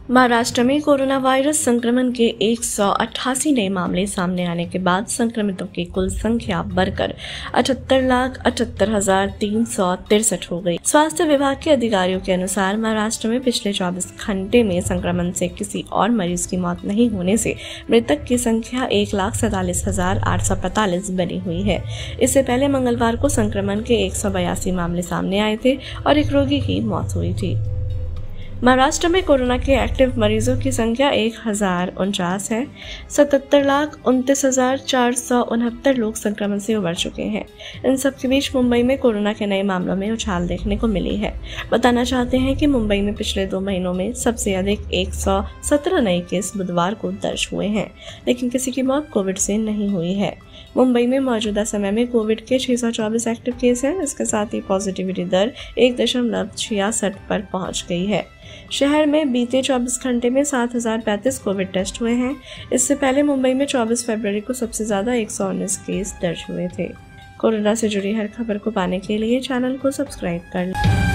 महाराष्ट्र में corona virus संक्रमण के 188 नए मामले सामने आने के बाद संक्रमितों की कुल संख्या बढ़कर 78,78,363 हो गई। स्वास्थ्य विभाग के अधिकारियों के अनुसार महाराष्ट्र में पिछले 24 घंटे में संक्रमण से किसी और मरीज की मौत नहीं होने से मृतक की संख्या 1,47,845 बनी हुई है। इससे पहले मंगलवार को संक्रमण के 182 मामले सामने आए थे और एक रोगी की मौत हुई थी। महाराष्ट्र में कोरोना के एक्टिव मरीजों की संख्या 1049 है। 77,29,469 लोग संक्रमण से उबर चुके हैं। इन सबके बीच मुंबई में कोरोना के नए मामलों में उछाल देखने को मिली है। बताना चाहते हैं कि मुंबई में पिछले 2 महीनों में सबसे अधिक 117 नए केस बुधवार को दर्ज हुए हैं, लेकिन किसी की मौत कोविड से नहीं हुई है। मुंबई में मौजूदा समय में कोविड के 624 एक्टिव केस हैं। इसके साथ ही पॉजिटिविटी दर 1.66 पर पहुंच गई है। शहर में बीते 24 घंटे में 7,035 कोविड टेस्ट हुए हैं। इससे पहले मुंबई में 24 फरवरी को सबसे ज्यादा 119 केस दर्ज हुए थे। कोरोना से जुड़ी हर खबर को पाने के लिए चैनल को सब्सक्राइब कर लें।